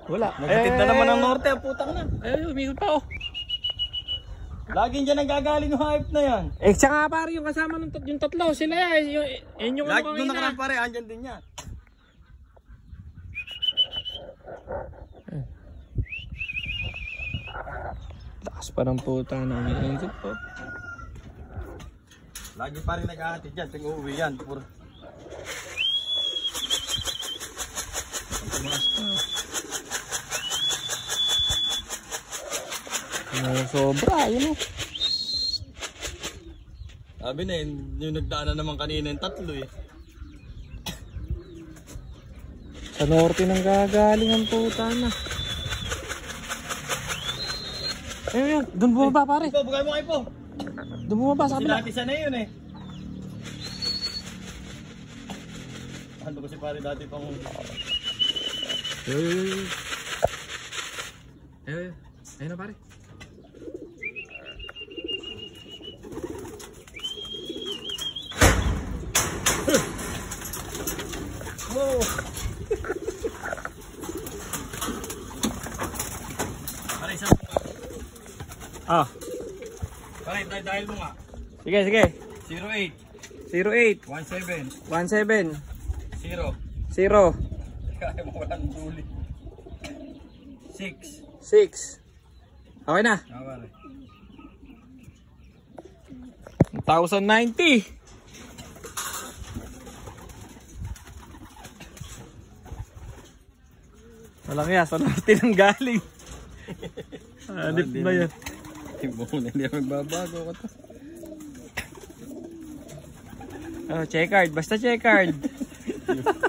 Wala. Nagatid na naman ang norte, putang na. Umikot pa oh. Laging dyan ang gagaling yung hype na yan. Siya nga pare yung kasama ng yung tatlo. Sila yung Lagi ano doon kanina. nakarang pare, andyan din yan. Lakas pa ng puta na umiikot po. Lagi pa rin nag-ahatid dyan, ting uuwi yan. Puro. Sobra, yun o. Sabi na yung nagdaan na naman kanina yung tatlo eh. Sa norte nang gagaling ang puta na. Ayun, doon bumaba pare. Ipo, bugay mo kayo po. Doon bumaba sa kabila. Sinatisa na yun eh. Ano kasi pare dati pang... Ayun na pare. Wow! Pare, isang... Pare, dahil mo nga. Sige, sige. 08 08 17 17 0 0 Kaya mo walang duli. 6 6. Okay na. pare. 1,090. Walang ya, sa norte nang galing. Hanip ba yan? Hindi magbabago ko to. Oh, check card. Basta check card.